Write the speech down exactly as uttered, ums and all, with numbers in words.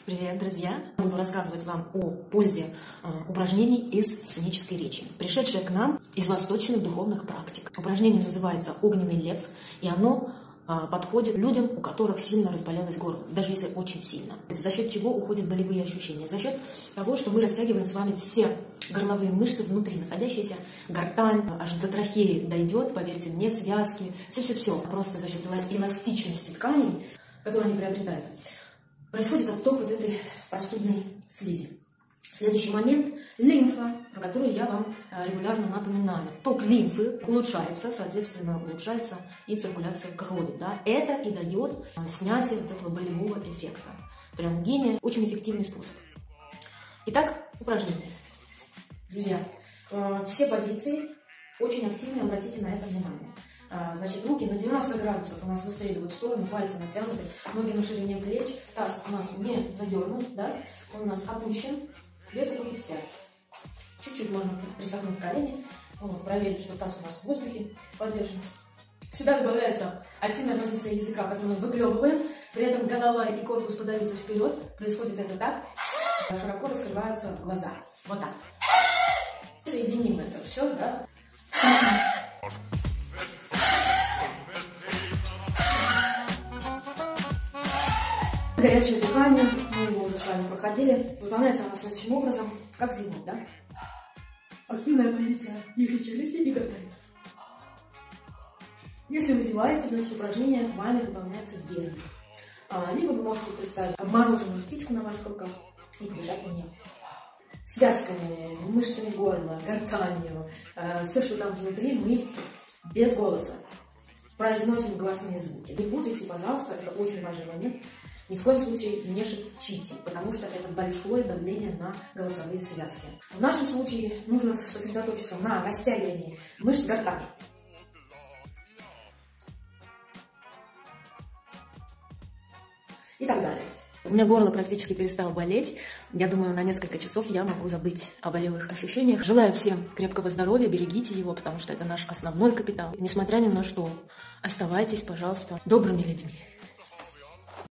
Привет, друзья! Буду рассказывать вам о пользе э, упражнений из сценической речи, пришедшее к нам из восточных духовных практик. Упражнение называется «Огненный лев», и оно э, подходит людям, у которых сильно разболелось горло, даже если очень сильно. За счет чего уходят болевые ощущения? За счет того, что мы растягиваем с вами все горловые мышцы внутри, находящиеся, гортань, аж до трахеи дойдет, поверьте мне, связки, все-все-все. Просто за счет эластичности тканей, которую они приобретают, происходит отток вот этой простудной слизи. Следующий момент – лимфа, про которую я вам регулярно напоминаю. Ток лимфы улучшается, соответственно, улучшается и циркуляция крови. Да? Это и дает снятие вот этого болевого эффекта. Прям гения, очень эффективный способ. Итак, упражнение. Друзья, все позиции очень активно, обратите на это внимание. Значит, руки на девяносто градусов у нас выстреливают в сторону, пальцы натянуты, ноги на ширине плеч, таз у нас не задернут, да? Он у нас опущен, без руки в пять. Чуть-чуть можно присогнуть колени, вот, проверить, что таз у нас в воздухе подвешен. Сюда добавляется активная позиция языка, которую мы выплевываем, при этом голова и корпус подаются вперед. Происходит это так, широко раскрываются глаза. Вот так. Соединим это все, да? Горячее дыхание, мы его уже с вами проходили, выполняется оно следующим образом, как зимой, да? Активная позиция нижней челюсти и гортани. Если вы зеваете, значит упражнение вами выполняется верно. А, либо вы можете представить обмороженную птичку на ваших руках и побежать на нее. Связками, мышцами горла, гортанью, э, все, что там внутри, мы без голоса произносим гласные звуки. Не путайте, пожалуйста, это очень важный момент. Ни в коем случае не шепчите, потому что это большое давление на голосовые связки. В нашем случае нужно сосредоточиться на растягивании мышц гортани. И так далее. У меня горло практически перестало болеть. Я думаю, на несколько часов я могу забыть о болевых ощущениях. Желаю всем крепкого здоровья, берегите его, потому что это наш основной капитал. Несмотря ни на что, оставайтесь, пожалуйста, добрыми людьми.